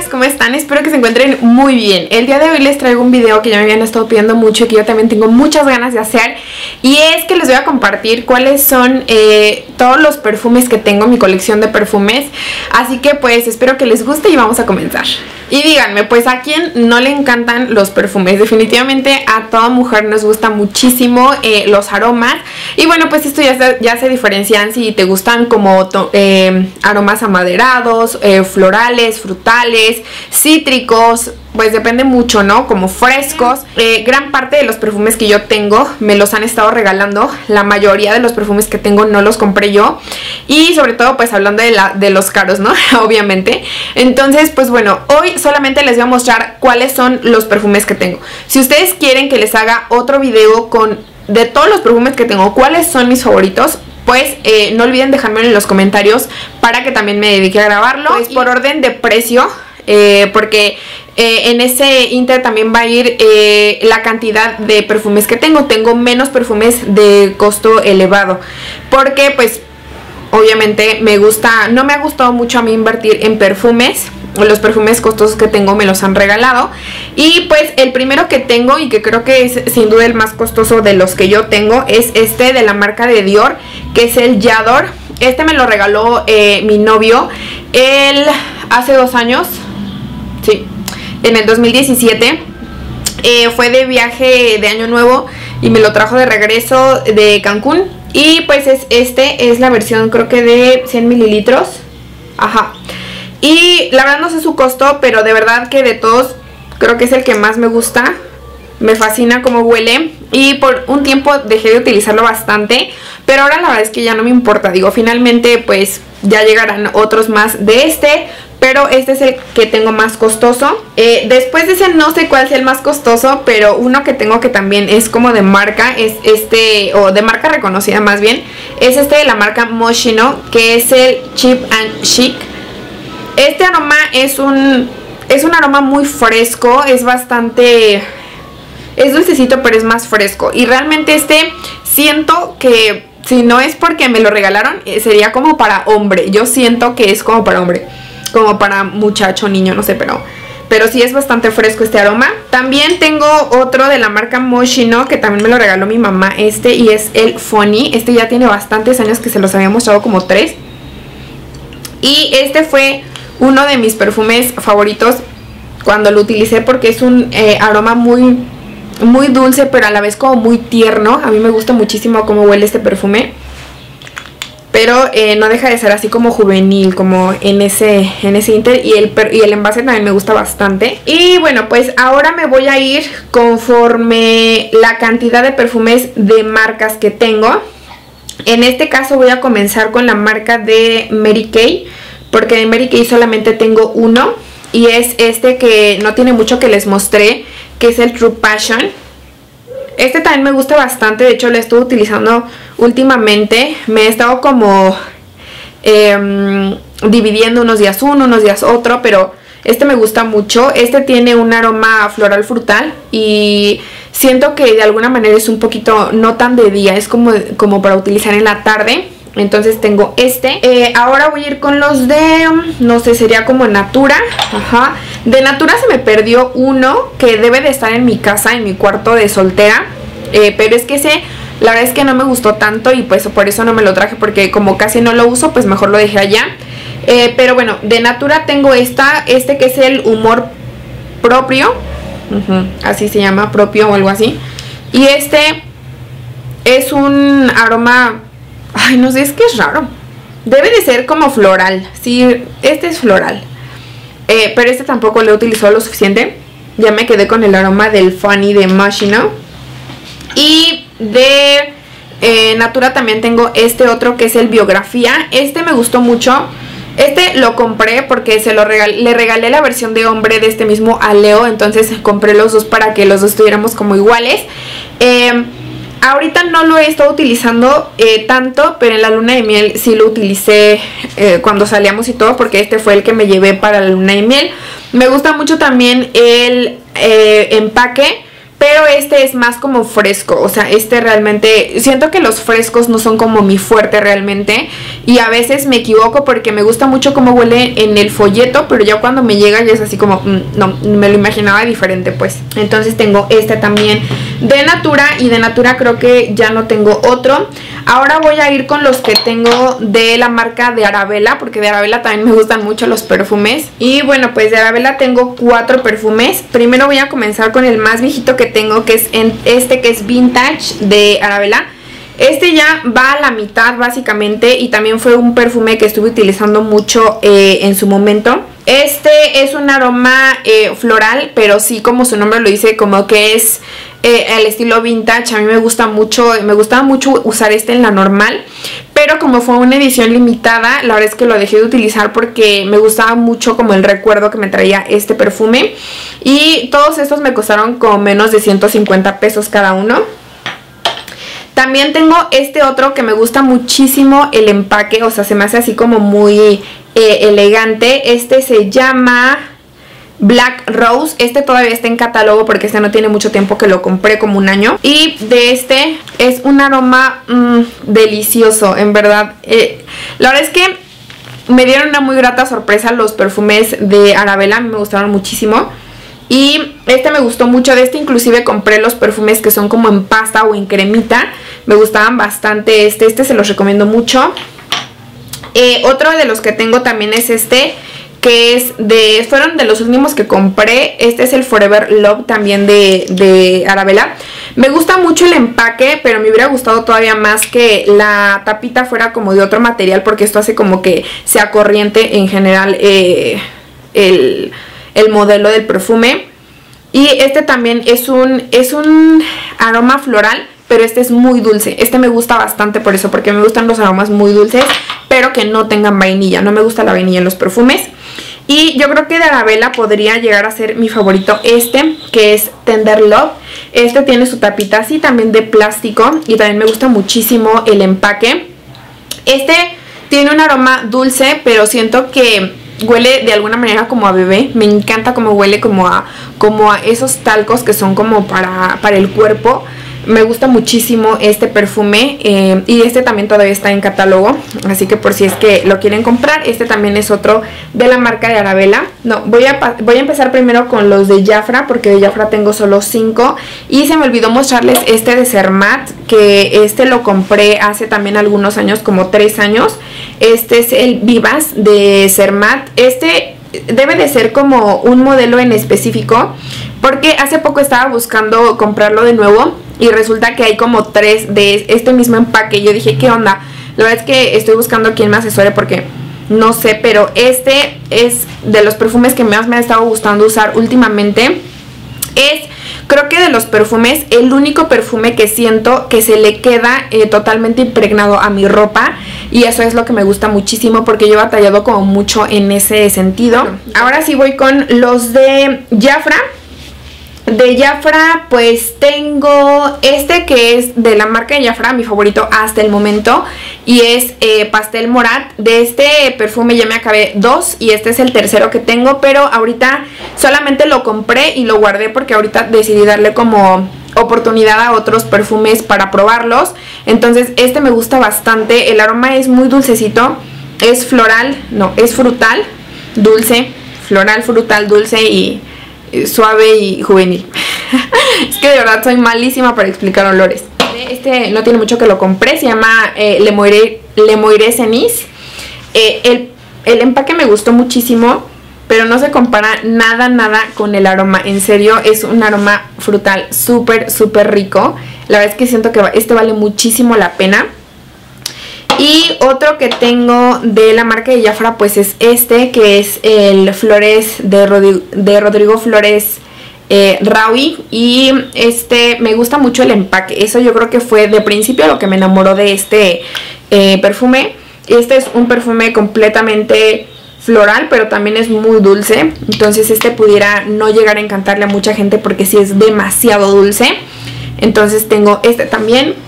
¿cómo están? Espero que se encuentren muy bien. El día de hoy les traigo un video que ya me habían estado pidiendo mucho y que yo también tengo muchas ganas de hacer. Y es que les voy a compartir cuáles son todos los perfumes que tengo en mi colección de perfumes. Así que pues espero que les guste y vamos a comenzar. Y díganme, pues a quién no le encantan los perfumes. Definitivamente a toda mujer nos gusta muchísimo los aromas. Y bueno, pues esto ya se diferencian si te gustan como aromas amaderados, florales, frutales, cítricos, pues depende mucho, ¿no? Como frescos. Gran parte de los perfumes que yo tengo me los han estado regalando. La mayoría de los perfumes que tengo no los compré yo. Y sobre todo pues hablando de los caros, ¿no? Obviamente. Entonces pues bueno, hoy solamente les voy a mostrar cuáles son los perfumes que tengo. Si ustedes quieren que les haga otro video de todos los perfumes que tengo, cuáles son mis favoritos, pues no olviden dejármelo en los comentarios para que también me dedique a grabarlo. Pues por orden de precio, porque en ese inter también va a ir la cantidad de perfumes que tengo. Tengo menos perfumes de costo elevado, porque pues obviamente no me ha gustado mucho a mí invertir en perfumes. Los perfumes costosos que tengo me los han regalado. Y pues el primero que tengo, y que creo que es sin duda el más costoso de los que yo tengo, es este de la marca de Dior, que es el J'adore. Este me lo regaló mi novio hace 2 años. Sí, en el 2017. Fue de viaje de año nuevo y me lo trajo de regreso de Cancún. Y pues es la versión, creo que de 100 mililitros. Ajá. Y la verdad no sé su costo, pero de verdad que de todos creo que es el que más me gusta. Me fascina cómo huele. Y por un tiempo dejé de utilizarlo bastante, pero ahora la verdad es que ya no me importa. Digo, finalmente pues ya llegarán otros más de este, pero este es el que tengo más costoso. Después de ese no sé cuál sea el más costoso, pero uno que tengo que también es como de marca, es este, o de marca reconocida más bien, es este de la marca Moschino, que es el Cheap and Chic. Este aroma es un aroma muy fresco, es dulcecito, pero es más fresco. Y realmente siento que si no es porque me lo regalaron, sería como para hombre. Yo siento que es como para hombre, como para muchacho, niño, no sé, pero sí es bastante fresco este aroma. También tengo otro de la marca Moschino, que también me lo regaló mi mamá, y es el Funny. Este ya tiene bastantes años que se los había mostrado, como 3. Y este fue uno de mis perfumes favoritos cuando lo utilicé, porque es un aroma muy, muy dulce, pero a la vez como muy tierno. A mí me gusta muchísimo cómo huele este perfume, pero no deja de ser así como juvenil, como en ese inter. Y el envase también me gusta bastante. Y bueno, pues ahora me voy a ir conforme la cantidad de perfumes de marcas que tengo. En este caso voy a comenzar con la marca de Mary Kay, porque de Mary Kay solamente tengo uno, y es este que no tiene mucho que les mostré, que es el True Passion. Este también me gusta bastante, de hecho lo estuve utilizando últimamente. Me he estado como dividiendo unos días uno, unos días otro, pero este me gusta mucho. Este tiene un aroma floral frutal y siento que de alguna manera es un poquito no tan de día, es como para utilizar en la tarde. Entonces tengo ahora voy a ir con los de, no sé, sería como Natura. Ajá. De Natura se me perdió uno que debe de estar en mi casa, en mi cuarto de soltera, pero es que la verdad es que no me gustó tanto y pues por eso no me lo traje, porque como casi no lo uso, pues mejor lo dejé allá. Pero bueno, de Natura tengo que es el Humor Propio. Así se llama, propio o algo así. Y este es un aroma, ay, no sé, es que es raro. Debe de ser como floral. Sí, este es floral. Pero este tampoco lo he utilizado lo suficiente. Ya me quedé con el aroma del Funny de Moschino. Y de Natura también tengo este otro que es el Biografía. Este me gustó mucho. Este lo compré porque le regalé la versión de hombre de este mismo a Leo. Entonces compré los dos para que los dos tuviéramos como iguales. Ahorita no lo he estado utilizando tanto, pero en la luna de miel sí lo utilicé cuando salíamos y todo, porque este fue el que me llevé para la luna de miel. Me gusta mucho también el empaque, pero este es más como fresco, o sea, este realmente, siento que los frescos no son como mi fuerte realmente, y a veces me equivoco porque me gusta mucho cómo huele en el folleto, pero ya cuando me llega ya es así como, no, me lo imaginaba diferente pues. Entonces tengo este también de Natura, y de Natura creo que ya no tengo otro. Ahora voy a ir con los que tengo de la marca de Arabella, porque de Arabella también me gustan mucho los perfumes. Y bueno, pues de Arabella tengo 4 perfumes. Primero voy a comenzar con el más viejito que tengo, que es este, que es Vintage de Arabella. Este ya va a la mitad básicamente, y también fue un perfume que estuve utilizando mucho en su momento. Este es un aroma floral, pero sí, como su nombre lo dice, como que es el estilo vintage. A mí me gusta mucho, me gustaba mucho usar este en la normal, pero como fue una edición limitada, la verdad es que lo dejé de utilizar porque me gustaba mucho como el recuerdo que me traía este perfume. Y todos estos me costaron como menos de 150 pesos cada uno. También tengo este otro que me gusta muchísimo el empaque, o sea, se me hace así como muy elegante. Este se llama Black Rose. Este todavía está en catálogo porque este no tiene mucho tiempo que lo compré, como un año. Y de este es un aroma delicioso, en verdad. La verdad es que me dieron una muy grata sorpresa los perfumes de Arabella, a mí me gustaron muchísimo. Y este me gustó mucho. De este inclusive compré los perfumes que son como en pasta o en cremita. Me gustaban bastante este se los recomiendo mucho. Otro de los que tengo también es este, que es fueron de los últimos que compré. Este es el Forever Love también de Arabella. Me gusta mucho el empaque, pero me hubiera gustado todavía más que la tapita fuera como de otro material, porque esto hace como que sea corriente en general el modelo del perfume. Y este también es un aroma floral, pero este es muy dulce. Este me gusta bastante por eso, porque me gustan los aromas muy dulces, pero que no tengan vainilla. No me gusta la vainilla en los perfumes. Y yo creo que de Arabella podría llegar a ser mi favorito este, que es Tender Love. Este tiene su tapita así también de plástico, y también me gusta muchísimo el empaque. Este tiene un aroma dulce, pero siento que huele de alguna manera como a bebé. Me encanta cómo huele, como a esos talcos que son como para el cuerpo. Me gusta muchísimo este perfume, y este también todavía está en catálogo, así que por si es que lo quieren comprar. Este también es otro de la marca de Arabella. No, voy a empezar primero con los de Jafra, porque de Jafra tengo solo 5. Y se me olvidó mostrarles este de Zermatt, que este lo compré hace también algunos años, como 3 años. Este es el Vivas de Zermatt. Este debe de ser como un modelo en específico, porque hace poco estaba buscando comprarlo de nuevo y resulta que hay como 3 de este mismo empaque. Yo dije, ¿qué onda? La verdad es que estoy buscando quien me asesore porque no sé, pero este es de los perfumes que más me ha estado gustando usar últimamente. Creo que de los perfumes, el único perfume que siento que se le queda totalmente impregnado a mi ropa, y eso es lo que me gusta muchísimo, porque yo he batallado como mucho en ese sentido. Ahora sí voy con los de Jafra. De Jafra pues tengo este, que es de la marca de Jafra, mi favorito hasta el momento, y es Pastel Morat. De este perfume ya me acabé 2 y este es el tercero que tengo, pero ahorita solamente lo compré y lo guardé porque ahorita decidí darle como oportunidad a otros perfumes para probarlos. Entonces este me gusta bastante, el aroma es muy dulcecito, es floral, no, es frutal, dulce, floral, frutal, dulce y suave y juvenil. Es que de verdad soy malísima para explicar olores. Este no tiene mucho que lo compré, se llama Le Moiré Cenis. El empaque me gustó muchísimo, pero no se compara nada con el aroma. En serio, es un aroma frutal súper rico. La verdad es que siento que este vale muchísimo la pena. Y otro que tengo de la marca de Jafra pues es este, que es el Flores de Rodrigo Flores Raui. Y este me gusta mucho el empaque. Eso yo creo que fue de principio lo que me enamoró de este perfume. Este es un perfume completamente floral, pero también es muy dulce. Entonces este pudiera no llegar a encantarle a mucha gente porque sí es demasiado dulce. Entonces tengo este también.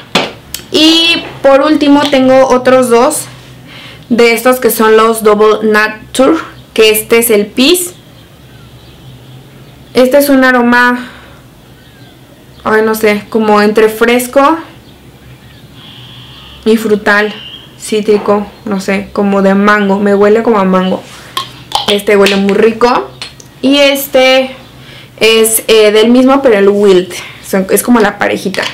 Y por último tengo otros 2 de estos que son los Double Nature, que este es el Peace. Este es un aroma ay, no sé, como entre fresco y frutal, cítrico, no sé, como de mango. Me huele como a mango. Este huele muy rico. Y este es del mismo, pero el Wild. Es como la parejita.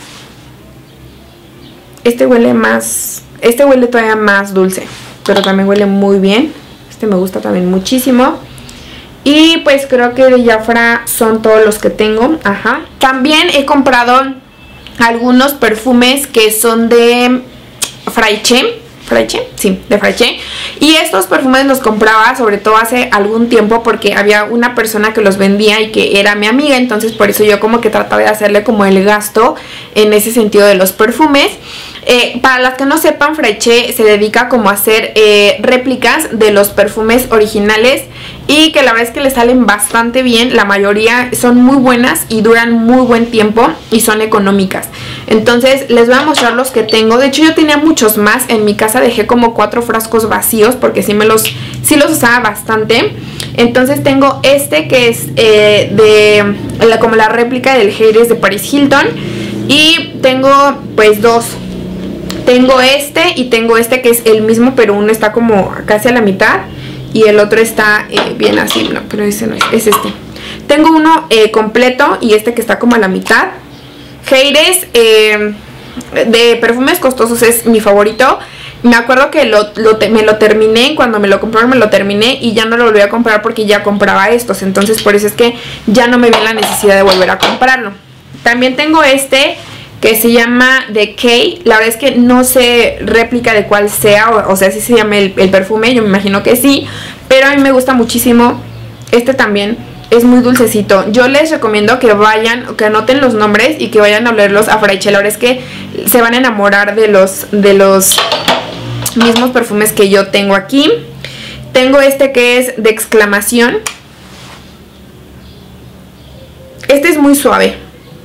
Este huele más... Este huele todavía más dulce, pero también huele muy bien. Este me gusta también muchísimo. Y pues creo que de Jafra son todos los que tengo. Ajá. También he comprado algunos perfumes que son de Fraiche. ¿Fraiche? Sí, de Fraiche. Y estos perfumes los compraba sobre todo hace algún tiempo porque había una persona que los vendía y que era mi amiga. Entonces por eso yo como que trataba de hacerle como el gasto en ese sentido de los perfumes. Para las que no sepan, Fraiche se dedica como a hacer réplicas de los perfumes originales y que la verdad es que le salen bastante bien. La mayoría son muy buenas y duran muy buen tiempo y son económicas. Entonces les voy a mostrar los que tengo. De hecho yo tenía muchos más. En mi casa dejé como 4 frascos vacíos porque sí los usaba bastante. Entonces tengo este que es como la réplica del Heides de Paris Hilton. Y tengo pues dos. Tengo este y tengo este que es el mismo, pero uno está como casi a la mitad y el otro está bien así. No, pero ese no es este. Tengo uno completo y este que está como a la mitad. Heides de perfumes costosos es mi favorito. Me acuerdo que me lo terminé, cuando me lo compraron me lo terminé y ya no lo volví a comprar porque ya compraba estos. Entonces por eso es que ya no me vi la necesidad de volver a comprarlo. También tengo este que se llama The K. La verdad es que no sé réplica de cuál sea, o sea, si se llama el perfume, yo me imagino que sí, pero a mí me gusta muchísimo. Este también es muy dulcecito. Yo les recomiendo que vayan, que anoten los nombres y que vayan a olerlos a Fraiche. La verdad es que se van a enamorar de los mismos perfumes que yo tengo aquí. Tengo este que es de exclamación. Este es muy suave.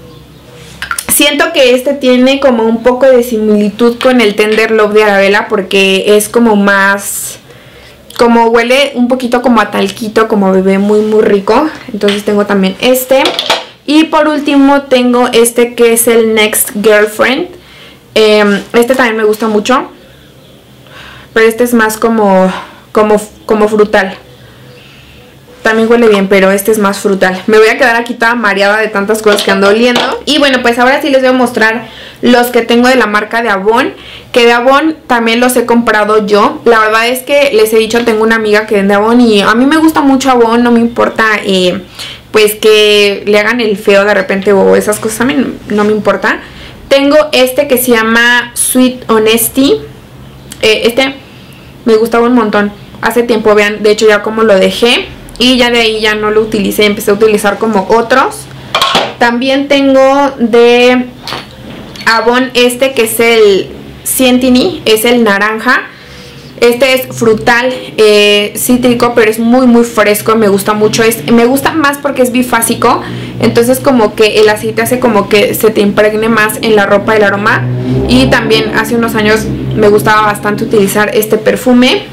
Siento que este tiene como un poco de similitud con el Tender Love de Arabella porque es como más... como huele un poquito como a talquito, como bebé, muy muy rico. Entonces tengo también este. Y por último tengo este que es el Next Girlfriend. Este también me gusta mucho. Pero este es más como frutal. También huele bien, pero este es más frutal. Me voy a quedar aquí toda mareada de tantas cosas que ando oliendo. Y bueno, pues ahora sí les voy a mostrar los que tengo de la marca de Avon. Que de Avon también los he comprado yo. La verdad es que les he dicho, tengo una amiga que vende Avon y a mí me gusta mucho Avon. No me importa pues que le hagan el feo de repente o esas cosas. A mí no me importa. Tengo este que se llama Sweet Honesty. Este me gustaba un montón. Hace tiempo, vean, de hecho ya como lo dejé. Y ya de ahí ya no lo utilicé, empecé a utilizar como otros. También tengo de Avon este que es el Cientini, es el naranja. Este es frutal, cítrico, pero es muy muy fresco, me gusta mucho. Me gusta más porque es bifásico, entonces como que el aceite hace como que se te impregne más en la ropa el aroma. Y también hace unos años me gustaba bastante utilizar este perfume.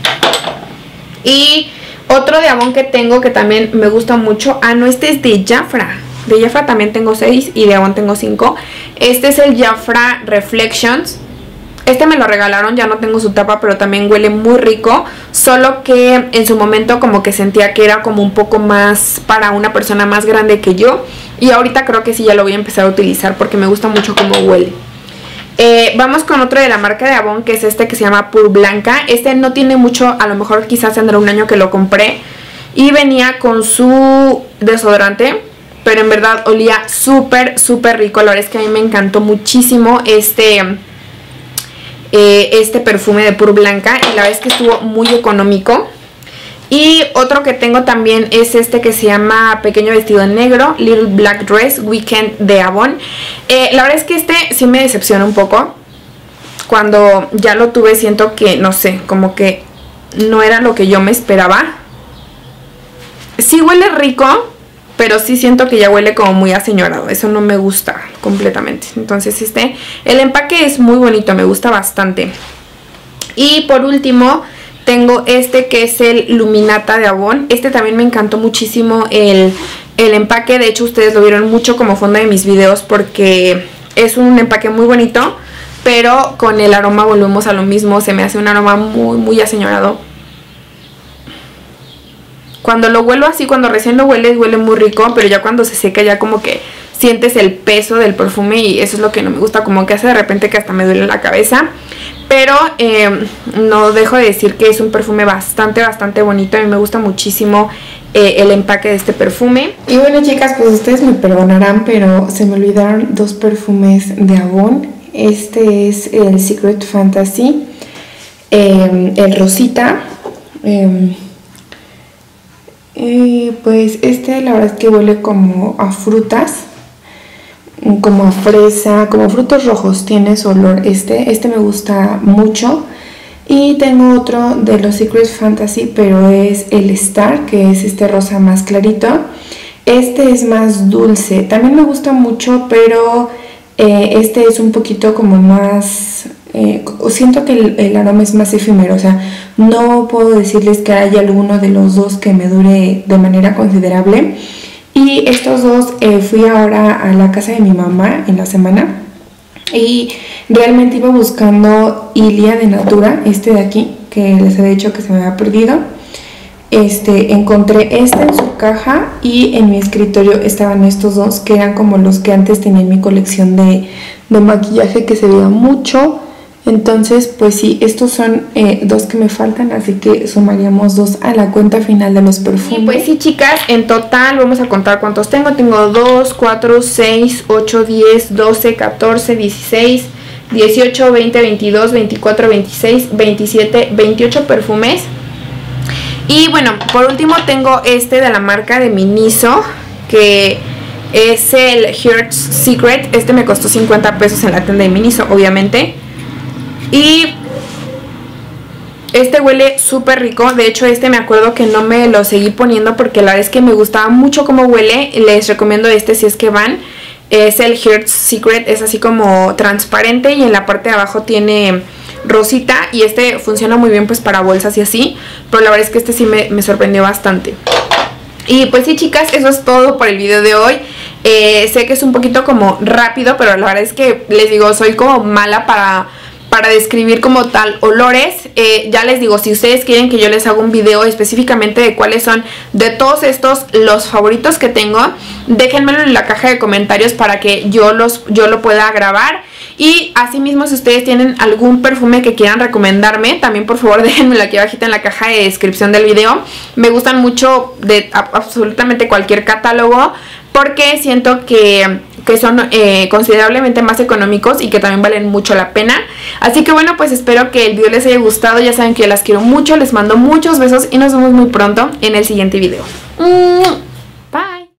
Y otro de Avon que tengo que también me gusta mucho. Ah, no, este es de Jafra. De Jafra también tengo 6 y de Avon tengo 5. Este es el Jafra Reflections. Este me lo regalaron, ya no tengo su tapa, pero también huele muy rico. Solo que en su momento como que sentía que era como un poco más para una persona más grande que yo. Y ahorita creo que sí ya lo voy a empezar a utilizar porque me gusta mucho cómo huele. Vamos con otro de la marca de Avon, que es este que se llama Pur Blanca. Este no tiene mucho, a lo mejor quizás tendrá un año que lo compré. Y venía con su desodorante, pero en verdad olía súper súper rico. La verdad es que a mí me encantó muchísimo este perfume de Pur Blanca. Y la verdad es que estuvo muy económico. Y otro que tengo también es este que se llama Pequeño Vestido Negro, Little Black Dress, Weekend de Avon. La verdad es que este sí me decepciona un poco. Cuando ya lo tuve siento que, no sé, como que no era lo que yo me esperaba. Sí huele rico, pero sí siento que ya huele como muy aseñorado. Eso no me gusta completamente. Entonces el empaque es muy bonito, me gusta bastante. Y por último tengo este que es el Luminata de Avon. Este también me encantó muchísimo el el empaque. De hecho ustedes lo vieron mucho como fondo de mis videos porque es un empaque muy bonito, pero con el aroma volvemos a lo mismo. Se me hace un aroma muy muy aseñorado. Cuando lo huelo así, cuando recién lo hueles, huele muy rico, pero ya cuando se seca ya como que sientes el peso del perfume y eso es lo que no me gusta, como que hace de repente que hasta me duele la cabeza. Pero no dejo de decir que es un perfume bastante bonito. A mí me gusta muchísimo el empaque de este perfume. Y bueno, chicas, pues ustedes me perdonarán, pero se me olvidaron dos perfumes de Avon. Este es el Secret Fantasy, el rosita. Pues este la verdad es que huele como a frutas, como a fresa, como frutos rojos, tiene su olor. Este me gusta mucho. Y tengo otro de los Secret Fantasy, pero es el Star, que es este rosa más clarito. Este es más dulce, también me gusta mucho, pero este es un poquito como más... siento que el aroma es más efímero, o sea, no puedo decirles que haya alguno de los dos que me dure de manera considerable. Y estos dos fui ahora a la casa de mi mamá en la semana y realmente iba buscando Ilia de Natura, este de aquí, que les había dicho que se me había perdido. Encontré este en su caja y en mi escritorio estaban estos dos, que eran como los que antes tenía en mi colección de maquillaje, que se veía mucho. Entonces, pues sí, estos son dos que me faltan, así que sumaríamos dos a la cuenta final de los perfumes. Y pues sí, chicas, en total vamos a contar cuántos tengo. Tengo 2, 4, 6, 8, 10, 12, 14, 16, 18, 20, 22, 24, 26, 27, 28 perfumes. Y bueno, por último tengo este de la marca de Miniso, que es el Heart's Secret. Este me costó 50 pesos en la tienda de Miniso, obviamente. Y este huele súper rico. De hecho este me acuerdo que no me lo seguí poniendo porque la verdad es que me gustaba mucho cómo huele. Les recomiendo este si es que van. Es el Heart's Secret, es así como transparente y en la parte de abajo tiene rosita. Y este funciona muy bien pues para bolsas y así, pero la verdad es que este sí me sorprendió bastante. Y pues sí, chicas, eso es todo por el video de hoy. Sé que es un poquito como rápido, pero la verdad es que les digo, soy como mala para describir como tal olores. Ya les digo, si ustedes quieren que yo les haga un video específicamente de cuáles son de todos estos los favoritos que tengo, déjenmelo en la caja de comentarios para que yo lo pueda grabar. Y asimismo, si ustedes tienen algún perfume que quieran recomendarme, también por favor déjenmelo aquí abajito en la caja de descripción del video. Me gustan mucho de absolutamente cualquier catálogo, porque siento que son considerablemente más económicos y que también valen mucho la pena. Así que bueno, pues espero que el video les haya gustado. Ya saben que yo las quiero mucho, les mando muchos besos y nos vemos muy pronto en el siguiente video.